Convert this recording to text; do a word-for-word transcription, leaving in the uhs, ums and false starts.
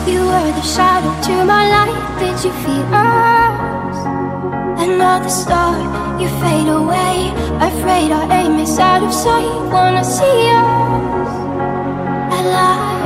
You were the shadow to my light. Did you feel us? Another star, you fade away. Afraid our aim is out of sight. Wanna see us alive.